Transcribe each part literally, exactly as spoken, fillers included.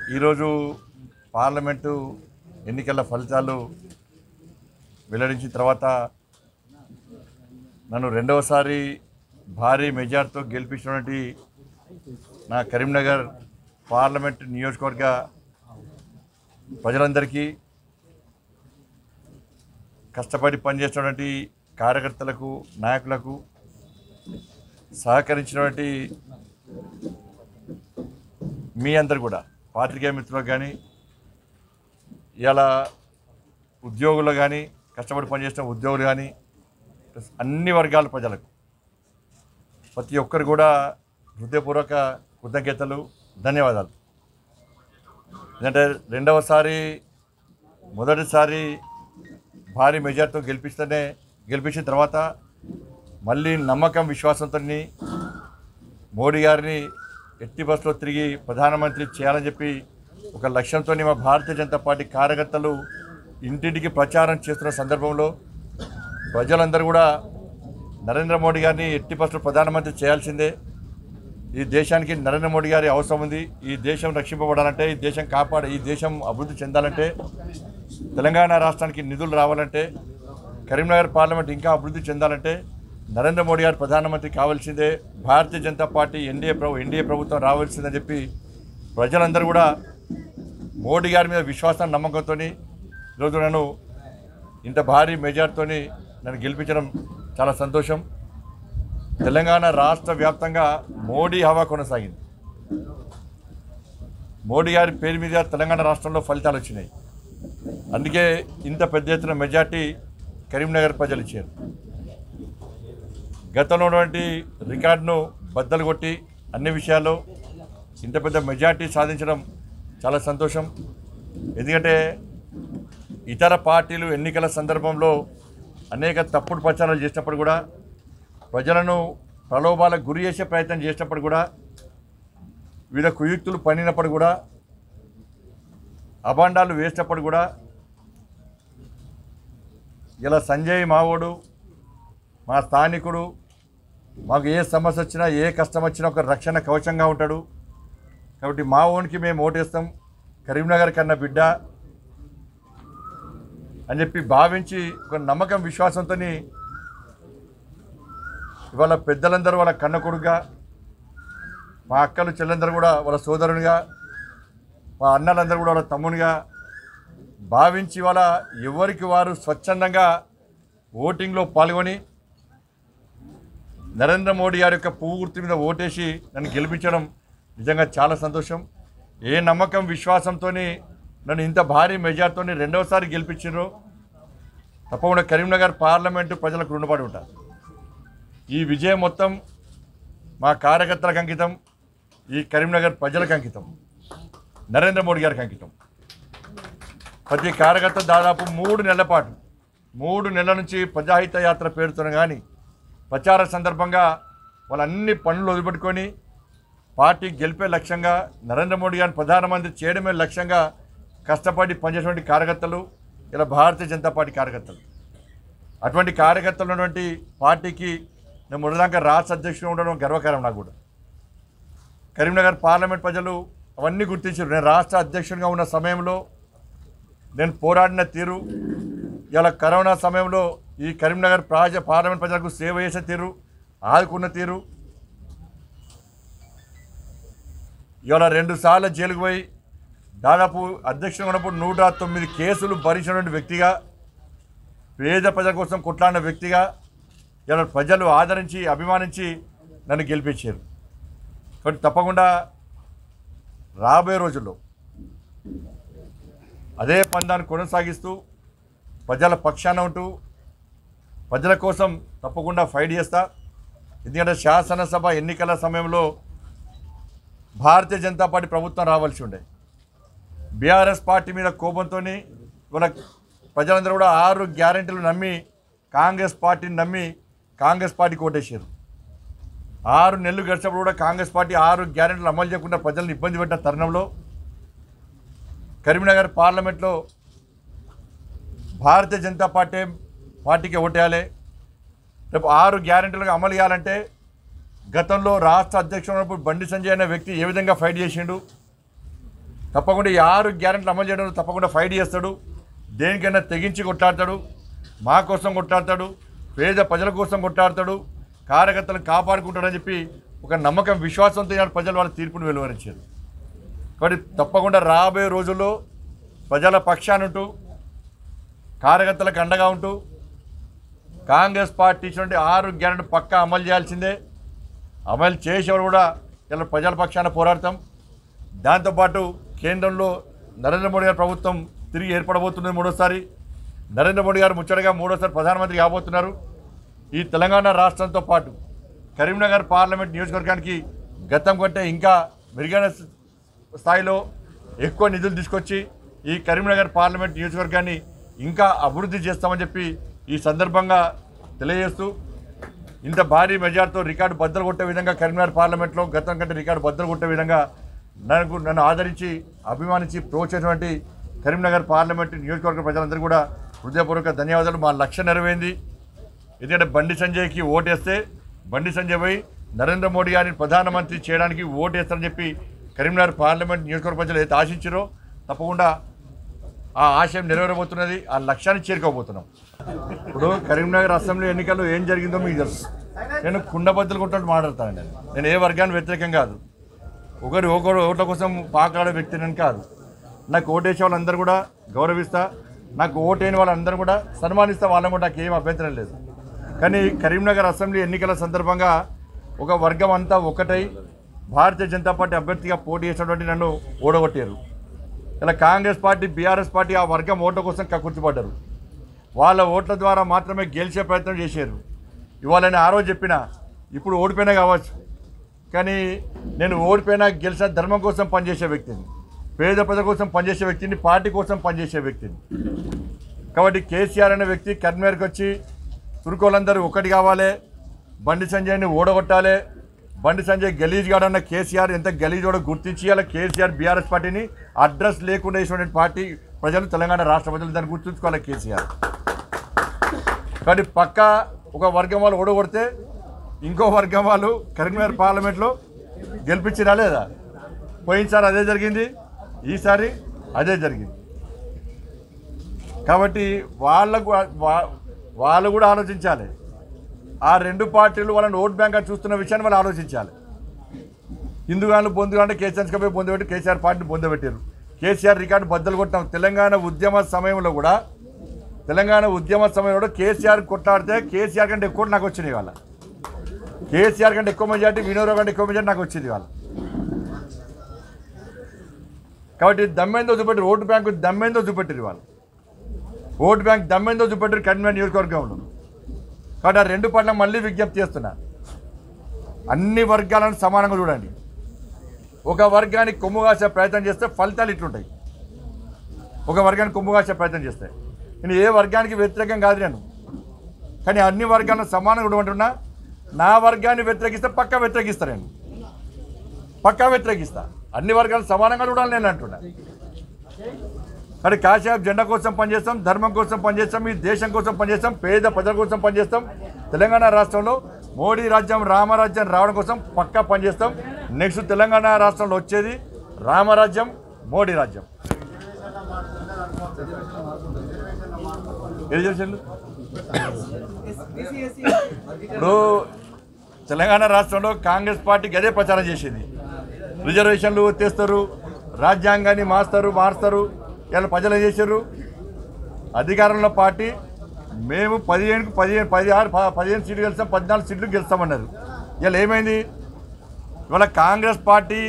ఈరోజు పార్లమెంటు ఎన్నికల ఫలితాలు వెల్లడించిన తర్వాత నన్ను రెండవసారి భారీ మెజార్టీతో గెలిపించినటువంటి నా కరీంనగర్ పార్లమెంట్ నియోజకవర్గ ప్రజలందరికీ, కష్టపడి పనిచేస్తున్నటువంటి కార్యకర్తలకు, నాయకులకు, సహకరించినటువంటి మీ అందరు కూడా పాత్రికేయ మిత్రులకు కానీ, ఇలా ఉద్యోగులు కానీ, కష్టపడి పనిచేసిన ఉద్యోగులు కానీ, అన్ని వర్గాల ప్రజలకు ప్రతి ఒక్కరు కూడా హృదయపూర్వక కృతజ్ఞతలు, ధన్యవాదాలు. ఎందుకంటే రెండవసారి మొదటిసారి భారీ మెజార్టీతో గెలిపిస్తేనే గెలిపించిన తర్వాత మళ్ళీ నమ్మకం, విశ్వాసంతో మోడీ గారిని ఎట్టి బస్సులో తిరిగి ప్రధానమంత్రి చేయాలని చెప్పి ఒక లక్ష్యంతో మా భారతీయ జనతా పార్టీ కార్యకర్తలు ఇంటింటికి ప్రచారం చేస్తున్న సందర్భంలో ప్రజలందరూ కూడా నరేంద్ర మోడీ గారిని ఎట్టి బస్సులో ప్రధానమంత్రి చేయాల్సిందే, ఈ దేశానికి నరేంద్ర మోడీ గారి అవసరం ఉంది, ఈ దేశం రక్షింపబడాలంటే, ఈ దేశం కాపాడ ఈ దేశం అభివృద్ధి చెందాలంటే, తెలంగాణ రాష్ట్రానికి నిధులు రావాలంటే, కరీంనగర్ పార్లమెంట్ ఇంకా అభివృద్ధి చెందాలంటే నరేంద్ర మోడీ గారు ప్రధానమంత్రి కావాల్సిందే, భారతీయ జనతా పార్టీ ఎన్డీఏ ప్రభు ఎన్డీఏ ప్రభుత్వం రావాల్సిందని చెప్పి ప్రజలందరూ కూడా మోడీ గారి మీద విశ్వాసాన్ని, నమ్మకంతో ఈరోజు నన్ను ఇంత భారీ మెజార్టీతో నన్ను గెలిపించడం చాలా సంతోషం. తెలంగాణ రాష్ట్ర వ్యాప్తంగా మోడీ హవా కొనసాగింది. మోడీ గారి పేరు మీద తెలంగాణ రాష్ట్రంలో ఫలితాలు వచ్చినాయి. అందుకే ఇంత పెద్ద ఎత్తున మెజార్టీ కరీంనగర్ ప్రజలు ఇచ్చారు. గతంలో ఉన్నటువంటి రికార్డును బద్దలు కొట్టి అన్ని విషయాల్లో ఇంత పెద్ద మెజార్టీ సాధించడం చాలా సంతోషం. ఎందుకంటే ఇతర పార్టీలు ఎన్నికల సందర్భంలో అనేక తప్పుడు ప్రచారాలు చేసినప్పుడు కూడా, ప్రజలను ప్రలోభాలకు గురి చేసే ప్రయత్నం చేసినప్పుడు కూడా, వివిధ కుయుక్తులు పన్నినప్పుడు కూడా, అభాండాలు వేసినప్పుడు కూడా, ఇలా సంజయ్ మావోడు, మా స్థానికుడు, మాకు ఏ సమస్య వచ్చినా, ఏ కష్టం వచ్చినా ఒక రక్షణ కవచంగా ఉంటాడు. కాబట్టి మా ఓన్కి మేము ఓటేస్తాం, కరీంనగర్ కన్నా బిడ్డ అని చెప్పి భావించి ఒక నమ్మకం, విశ్వాసంతో ఇవాళ పెద్దలందరూ వాళ్ళ కన్న కొడుకుగా, మా అక్కలు చెల్లెందరూ కూడా వాళ్ళ సోదరునిగా, మా అన్నలందరూ కూడా వాళ్ళ తమ్మునిగా భావించి వాళ్ళ ఎవరికి వారు స్వచ్ఛందంగా ఓటింగ్లో పాల్గొని నరేంద్ర మోడీ గారి యొక్క పువ్వు గుర్తు మీద ఓటేసి నన్ను గెలిపించడం నిజంగా చాలా సంతోషం. ఏ నమ్మకం, విశ్వాసంతో నన్ను ఇంత భారీ మెజార్టీతో రెండవసారి గెలిపించారో తప్పకుండా కరీంనగర్ పార్లమెంటు ప్రజలకు రుణపడి ఉంటారు. ఈ విజయం మొత్తం మా కార్యకర్తలకు అంకితం, ఈ కరీంనగర్ ప్రజలకు అంకితం, నరేంద్ర మోడీ గారికి అంకితం. ప్రతి కార్యకర్త దాదాపు మూడు నెలల పాటు మూడు నెలల నుంచి ప్రజాహిత యాత్ర పేరుతో కానీ ప్రచార సందర్భంగా వాళ్ళ అన్ని పనులు వదిలిపెట్టుకొని పార్టీ గెలిపే లక్ష్యంగా, నరేంద్ర మోడీ గారిని ప్రధానమంత్రి చేయడమే లక్ష్యంగా కష్టపడి పనిచేసినటువంటి కార్యకర్తలు ఇలా భారతీయ జనతా పార్టీ కార్యకర్తలు. అటువంటి కార్యకర్తలు ఉన్నటువంటి పార్టీకి నేను మొదటిదాకా రాష్ట్ర అధ్యక్షుడు ఉండడం గర్వకారం నాకు కూడా. కరీంనగర్ పార్లమెంట్ ప్రజలు అవన్నీ గుర్తించారు. నేను రాష్ట్ర అధ్యక్షుడిగా ఉన్న సమయంలో నేను పోరాడిన తీరు, ఇలా కరోనా సమయంలో ఈ కరీంనగర్ ప్రాజ పార్లమెంట్ ప్రజలకు సేవ చేసే తీరు, ఆదుకున్న తీరు, ఇవాళ రెండు సార్లు జైలుకు పోయి దాదాపు అధ్యక్షుడు ఉన్నప్పుడు నూట తొమ్మిది కేసులు భరించినటువంటి వ్యక్తిగా, పేద ప్రజల కోసం కొట్లాడిన వ్యక్తిగా ఇలా ప్రజలు ఆదరించి, అభిమానించి నన్ను గెలిపించారు. కాబట్టి తప్పకుండా రాబోయే రోజుల్లో అదే పందాన్ని కొనసాగిస్తూ ప్రజల పక్షాన ఉంటూ ప్రజల కోసం తప్పకుండా ఫైట్ చేస్తా. ఎందుకంటే శాసనసభ ఎన్నికల సమయంలో భారతీయ జనతా పార్టీ ప్రభుత్వం రావాల్సి ఉండే, బీఆర్ఎస్ పార్టీ మీద కోపంతో ఇవాళ ప్రజలందరూ కూడా ఆరు గ్యారెంటీలు నమ్మి కాంగ్రెస్ పార్టీని నమ్మి కాంగ్రెస్ పార్టీకి ఓటేసారు. ఆరు నెలలు గడిచినప్పుడు కూడా కాంగ్రెస్ పార్టీ ఆరు గ్యారెంటీలు అమలు చేయకుండా ప్రజలను ఇబ్బంది పెట్టిన తరుణంలో కరీంనగర్ పార్లమెంట్లో భారతీయ జనతా పార్టీ పార్టీకి ఓటేయాలి, రేపు ఆరు గ్యారెంటీలుగా అమలు చేయాలంటే గతంలో రాష్ట్ర అధ్యక్షుడు ఉన్నప్పుడు బండి సంజయ్ అనే వ్యక్తి ఏ విధంగా ఫైట్ చేసిండు, తప్పకుండా ఈ ఆరు గ్యారెంటీలు అమలు చేయడంలో తప్పకుండా ఫైట్ చేస్తాడు. దేనికైనా తెగించి కొట్లాడతాడు. మా కోసం కొట్లాడతాడు, పేద ప్రజల కోసం కొట్లాడతాడు, కార్యకర్తలను కాపాడుకుంటాడని చెప్పి ఒక నమ్మకం విశ్వాసంతో ఈనాడు ప్రజలు వాళ్ళ తీర్పును వెలువరించారు. కాబట్టి తప్పకుండా రాబోయే రోజుల్లో ప్రజల పక్షానుంటూ కార్యకర్తలకు అండగా ఉంటూ కాంగ్రెస్ పార్టీ ఇచ్చినటువంటి ఆరు గ్యారెంటీ పక్కా అమలు చేయాల్సిందే. అమలు చేసేవారు కూడా ఇలా ప్రజల పక్షాన పోరాడతాం. దాంతోపాటు కేంద్రంలో నరేంద్ర మోడీ గారి ప్రభుత్వం తిరిగి ఏర్పడబోతున్నది. మూడోసారి నరేంద్ర మోడీ గారు ముచ్చటగా మూడోసారి ప్రధానమంత్రి కాబోతున్నారు. ఈ తెలంగాణ రాష్ట్రంతో పాటు కరీంనగర్ పార్లమెంట్ నియోజకవర్గానికి గతం కంటే ఇంకా మెరుగైన స్థాయిలో ఎక్కువ నిధులు తీసుకొచ్చి ఈ కరీంనగర్ పార్లమెంట్ నియోజకవర్గాన్ని ఇంకా అభివృద్ధి చేస్తామని చెప్పి ఈ సందర్భంగా తెలియజేస్తూ ఇంత భారీ మెజార్టీతో రికార్డు బద్దలు కొట్టే విధంగా కరీంనగర్ పార్లమెంట్లో గతం కంటే రికార్డు బద్దలు కొట్టే విధంగా నాకు నన్ను ఆదరించి అభిమానించి ప్రోత్సహించినటువంటి కరీంనగర్ పార్లమెంట్ నియోజకవర్గ ప్రజలందరూ కూడా హృదయపూర్వక ధన్యవాదాలు. మా లక్ష్యం నెరవేరింది. ఎందుకంటే బండి సంజయ్కి ఓటేస్తే బండి సంజయ్ పోయి నరేంద్ర మోడీ గారిని ప్రధానమంత్రి చేయడానికి ఓటేస్తారని చెప్పి కరీంనగర్ పార్లమెంట్ నియోజకవర్గ ప్రజలు అయితే ఆశించారో తప్పకుండా ఆ ఆశయం నెరవేరబోతున్నది. ఆ లక్ష్యాన్ని చేరుకోబోతున్నాం. ఇప్పుడు కరీంనగర్ అసెంబ్లీ ఎన్నికల్లో ఏం జరిగిందో మీకు తెలుసు. నేను కుండబద్దలు కొట్టినట్టు మాట్లాడతానండి. నేను ఏ వర్గానికి వ్యతిరేకం కాదు, ఒకరి ఒకరు ఓట్ల కోసం పాకాడే వ్యక్తిని కాదు. నాకు ఓటేసే వాళ్ళందరూ కూడా గౌరవిస్తా, నాకు ఓటైన వాళ్ళందరూ కూడా సన్మానిస్తా, వాళ్ళని కూడా నాకు ఏం అభ్యంతరం లేదు. కానీ కరీంనగర్ అసెంబ్లీ ఎన్నికల సందర్భంగా ఒక వర్గం అంతా ఒకటై భారతీయ జనతా పార్టీ అభ్యర్థిగా పోటీ చేసినటువంటి నన్ను ఓడగొట్టారు. ఇలా కాంగ్రెస్ పార్టీ, బీఆర్ఎస్ పార్టీ ఆ వర్గం ఓట్ల కోసం కక్కుర్చిపడ్డారు. వాళ్ళ ఓట్ల ద్వారా మాత్రమే గెలిచే ప్రయత్నం చేశారు. ఇవాళ నేను ఆ రోజు చెప్పిన, ఇప్పుడు ఓడిపోయినా కావచ్చు, కానీ నేను ఓడిపోయినా గెలిచిన ధర్మం కోసం పనిచేసే వ్యక్తిని, పేద ప్రజల కోసం పనిచేసే వ్యక్తిని, పార్టీ కోసం పనిచేసే వ్యక్తిని. కాబట్టి కేసీఆర్ అనే వ్యక్తి కరీంనగర్కి వచ్చి తురుకోలందరూ ఒకటి కావాలి, బండి సంజయ్ని ఓడగొట్టాలి, బండి సంజయ్ గలీజ్ గాడన్న కేసీఆర్ ఎంత గలీజోడో గుర్తించి అలా కేసీఆర్ బీఆర్ఎస్ పార్టీని అడ్రస్ లేకుండా వేసినటువంటి పార్టీ ప్రజలు, తెలంగాణ రాష్ట్ర ప్రజలు దాన్ని గుర్తుంచుకోవాలి కేసీఆర్. కాబట్టి పక్క ఒక వర్గం వాళ్ళు ఓడగొడితే ఇంకో వర్గం వాళ్ళు కరీంనగర్ పార్లమెంట్లో గెలిపించినా లేదా? పోయినసారి అదే జరిగింది, ఈసారి అదే జరిగింది. కాబట్టి వాళ్ళకు వాళ్ళు కూడా ఆలోచించాలి. ఆ రెండు పార్టీలు వాళ్ళని ఓట్ బ్యాంక్గా చూస్తున్న విషయాన్ని వాళ్ళు ఆలోచించాలి. హిందుగాళ్ళు బొందుగా అంటే కేసీఆర్కి పోయి బొందబెట్టి కేసీఆర్ పార్టీని బొందబెట్టారు. కేసీఆర్ రికార్డు బద్దలు కొట్టాం. తెలంగాణ ఉద్యమ సమయంలో కూడా తెలంగాణ ఉద్యమ సమయంలో కూడా కేసీఆర్ కొట్లాడితే కేసీఆర్ కంటే ఎక్కువ నాకు వచ్చింది. వాళ్ళ కేసీఆర్ కంటే ఎక్కువ మెజార్టీ, వినోదరావు కంటే ఎక్కువ మెజార్టీ నాకు వచ్చింది వాళ్ళ. కాబట్టి దమ్మేందో చూపెట్టారు, ఓటు బ్యాంకు దమ్మేందో చూపెట్టారు వాళ్ళు. ఓటు బ్యాంక్ దమ్మేందో చూపెట్టారు కరీంనగర్ నియోజకవర్గంలో. కాబట్టి ఆ రెండు పట్ల మళ్ళీ విజ్ఞప్తి చేస్తున్నా, అన్ని వర్గాలను సమానంగా చూడండి. ఒక వర్గానికి కొమ్ము కాసే ప్రయత్నం చేస్తే ఫలితాలు ఇట్లుంటాయి. ఒక వర్గానికి కొమ్ము కాసే ప్రయత్నం చేస్తే నేను ఏ వర్గానికి వ్యతిరేకం కాదు నేను, కానీ అన్ని వర్గాలను సమానంగా చూడమంటున్నా. నా వర్గాన్ని వ్యతిరేకిస్తే పక్కా వ్యతిరేకిస్తా, నేను పక్కా వ్యతిరేకిస్తా. అన్ని వర్గాలు సమానంగా చూడాలి నేను అంటున్నా. కానీ కాసేపు జెండా కోసం పనిచేస్తాం, ధర్మం కోసం పనిచేస్తాం, ఈ దేశం కోసం పనిచేస్తాం, పేద ప్రజల కోసం పనిచేస్తాం. తెలంగాణ రాష్ట్రంలో మోడీ రాజ్యం, రామరాజ్యం రావడం కోసం పక్కా పనిచేస్తాం. నెక్స్ట్ తెలంగాణ రాష్ట్రంలో వచ్చేది రామరాజ్యం, మోడీ రాజ్యం. ఏది చేసిండు ఇప్పుడు తెలంగాణ రాష్ట్రంలో కాంగ్రెస్ పార్టీకి అదే ప్రచారం చేసేది. రిజర్వేషన్లు తెస్తారు, రాజ్యాంగాన్ని మారుస్తారు మారుస్తారు ఇలా ప్రజలు ఏం చేశారు? అధికారంలో పార్టీ మేము పదిహేనుకు పదిహేను పదిహారు పదిహేను సీట్లు గెలుస్తాం, పద్నాలుగు సీట్లు గెలుస్తామన్నారు. ఇలా ఏమైంది? ఇవాళ కాంగ్రెస్ పార్టీ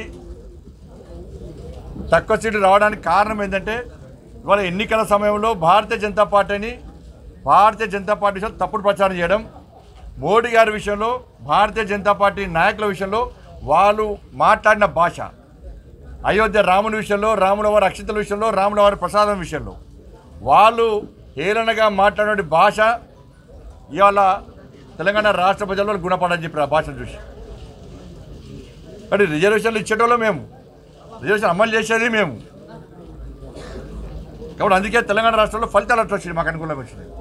తక్కువ సీట్లు రావడానికి కారణం ఏంటంటే ఇవాళ ఎన్నికల సమయంలో భారతీయ జనతా పార్టీని భారతీయ జనతా పార్టీ విషయంలో తప్పుడు ప్రచారం చేయడం, మోడీ గారి విషయంలో, భారతీయ జనతా పార్టీ నాయకుల విషయంలో వాళ్ళు మాట్లాడిన భాష, అయోధ్య రాముని విషయంలో, రాముల వారి అక్షింతల విషయంలో, రాముల వారి ప్రసాదం విషయంలో వాళ్ళు హేళనగా మాట్లాడే భాష ఇవాళ తెలంగాణ రాష్ట్ర ప్రజల్లో గుణపడని చెప్పారు. ఆ భాషను చూసి అంటే రిజర్వేషన్లు ఇచ్చేటోళ్ళు మేము, రిజర్వేషన్ అమలు చేసేది మేము. కాబట్టి అందుకే తెలంగాణ రాష్ట్రంలో ఫలితాలు అట్లా వచ్చినాయి, మాకు అనుకూలంగా వచ్చినాయి.